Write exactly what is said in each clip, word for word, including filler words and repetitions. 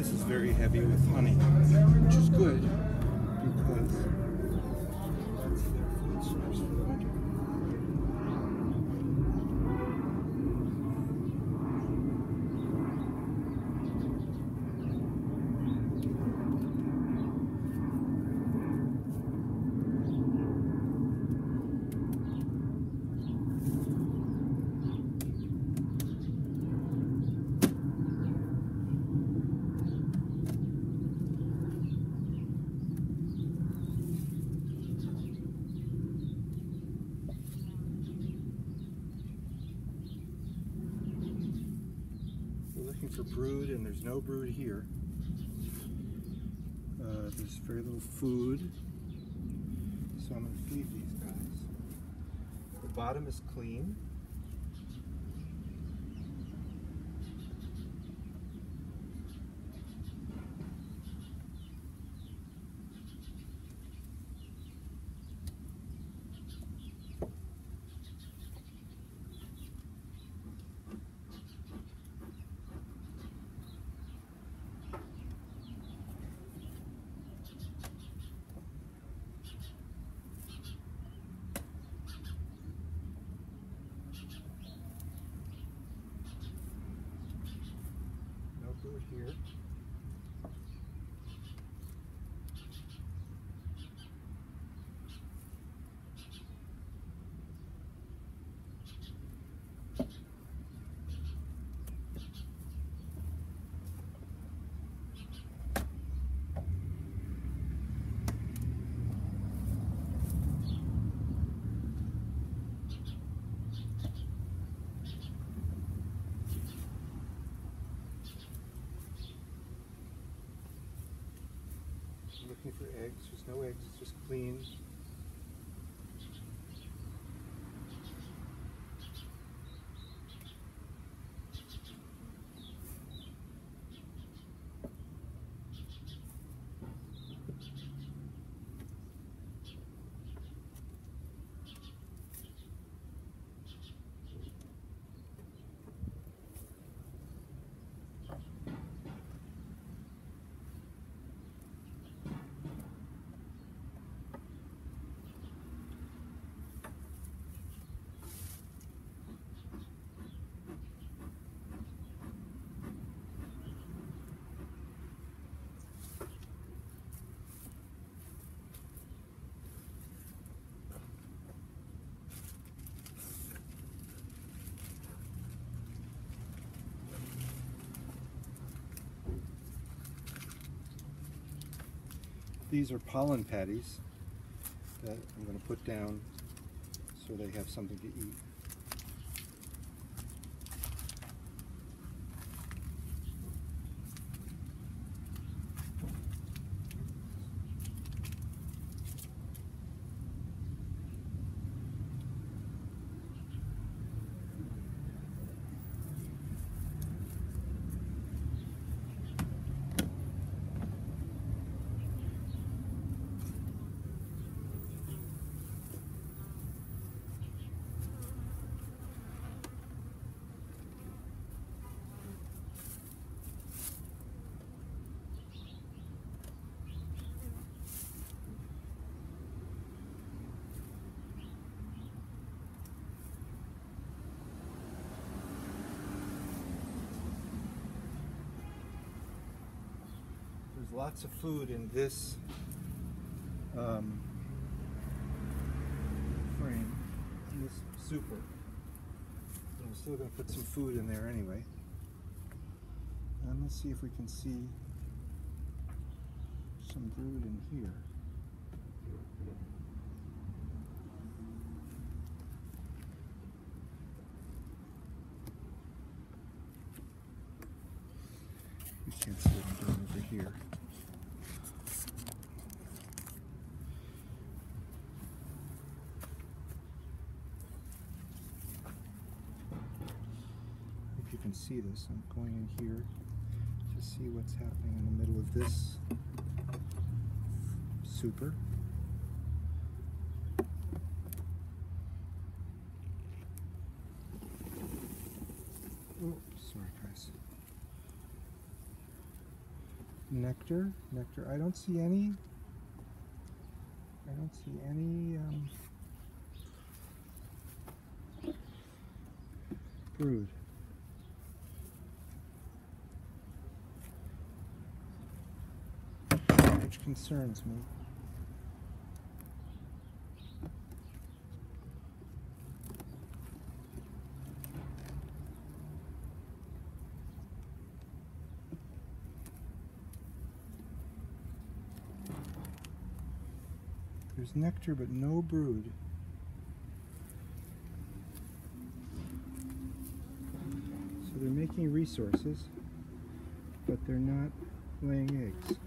this is very heavy with honey, which is good because that's their food source for the winter. Looking for brood, and there's no brood here. Uh, there's very little food, so I'm going to feed these guys. The bottom is clean. Brood here. Looking for eggs. There's no eggs, it's just clean. These are pollen patties that I'm going to put down so they have something to eat. There's lots of food in this um, frame, in this super. But I'm still going to put some food in there anyway. And let's see if we can see some brood in here. You can't see what I'm doing over here. If you can see this, I'm going in here to see what's happening in the middle of this super. Oh, sorry guys. nectar, nectar. I don't see any. I don't see any um, brood. Which concerns me. There's nectar but no brood. So they're making resources, but they're not laying eggs.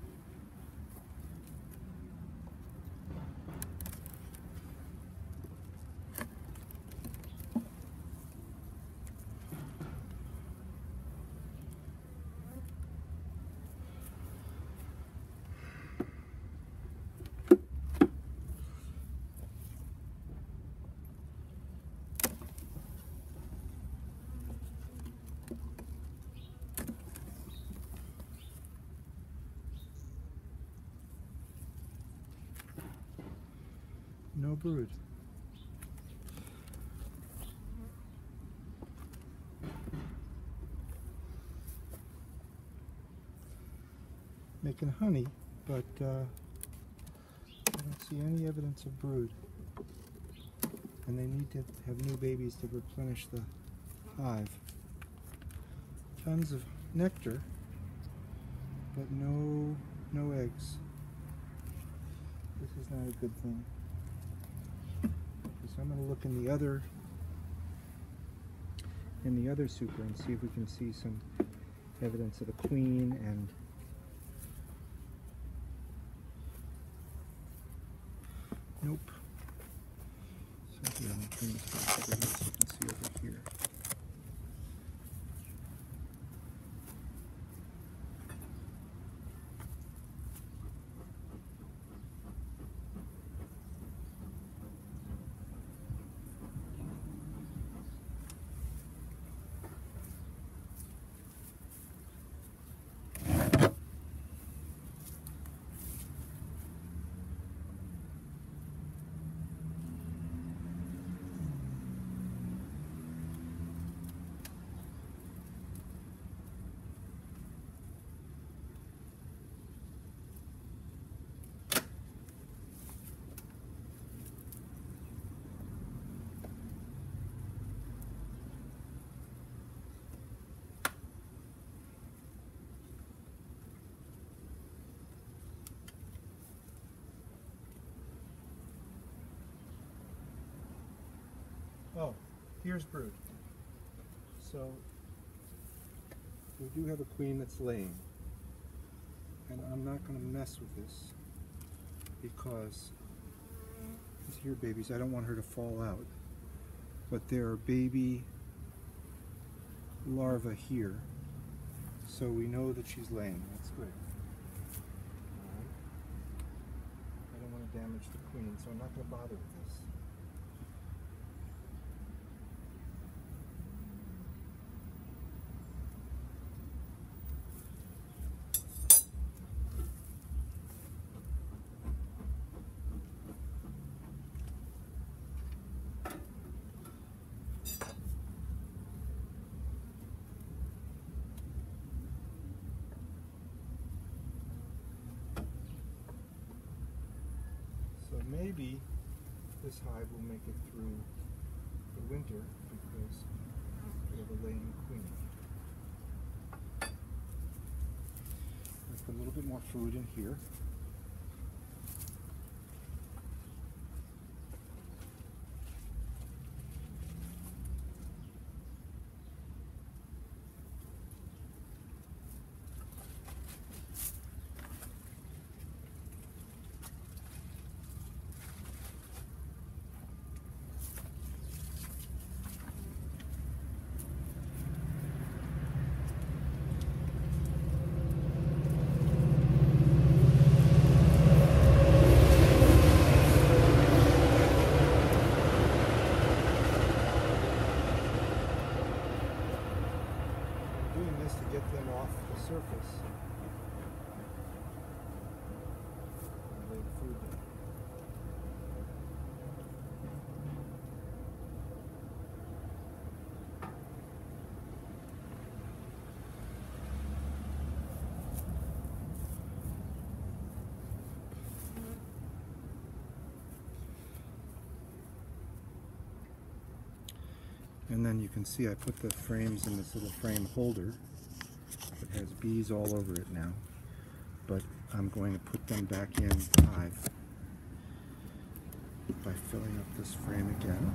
No brood. Making honey, but uh, I don't see any evidence of brood. And they need to have new babies to replenish the hive. Tons of nectar, but no, no eggs. This is not a good thing. So I'm going to look in the other in the other super and see if we can see some evidence of a queen and nope. So here, I'm going to turn this back over here so you can see over here. Oh, here's brood. So we do have a queen that's laying, and I'm not going to mess with this because these here babies, I don't want her to fall out. But there are baby larvae here, so we know that she's laying. That's good. All right. I don't want to damage the queen, so I'm not going to bother with this. Maybe this hive will make it through the winter because we have a laying queen. Let's put a little bit more food in here. Surface. And then you can see I put the frames in this little frame holder. It has bees all over it now, but I'm going to put them back in Hive by filling up this frame again.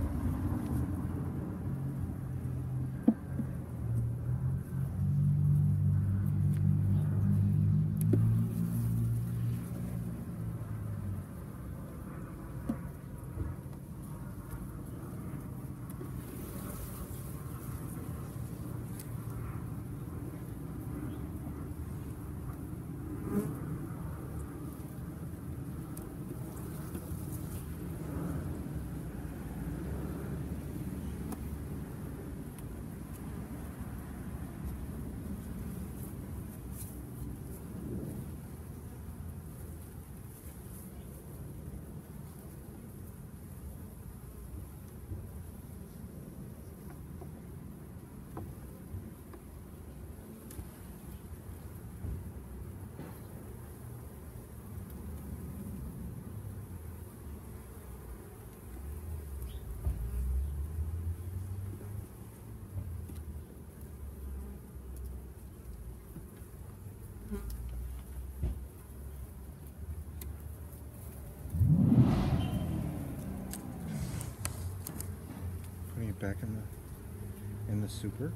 Putting it back in the in the super.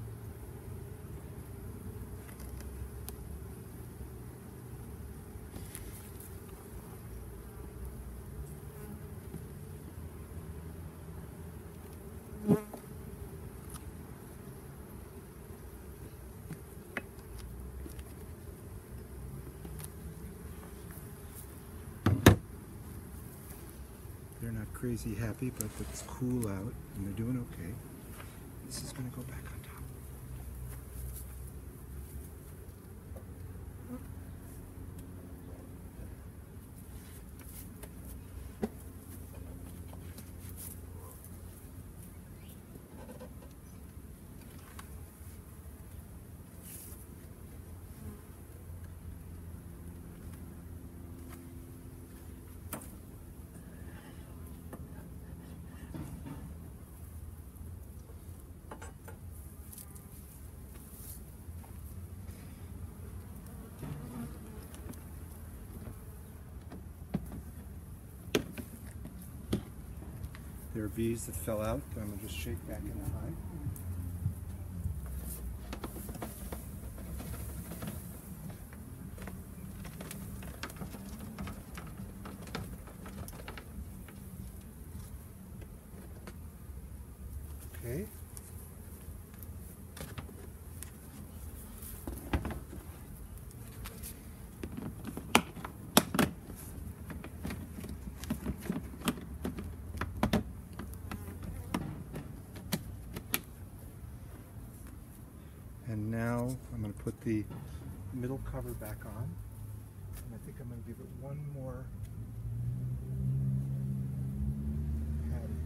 They're not crazy happy, but it's cool out and they're doing okay. This is going to go back on top. There are bees that fell out that I'm going to just shake back in the hive. Okay. And now I'm going to put the middle cover back on, and I think I'm going to give it one more patting.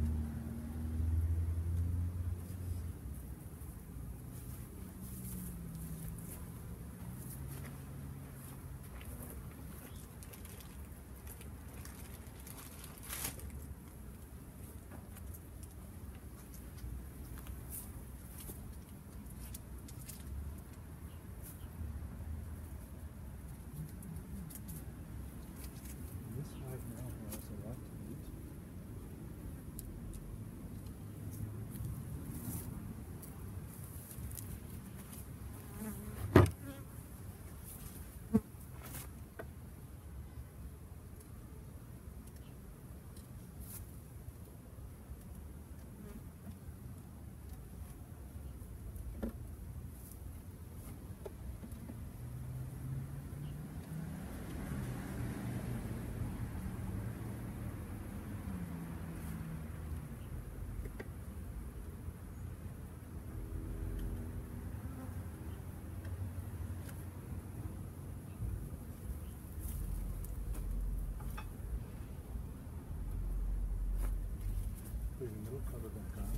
Putting the middle cover back on.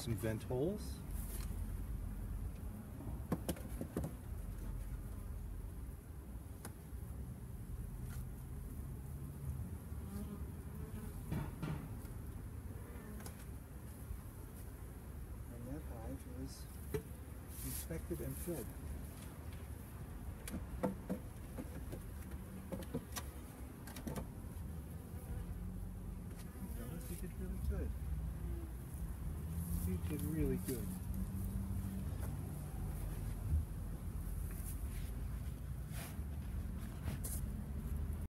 some vent holes. And that hive is inspected and filled. You did really good. You did really good.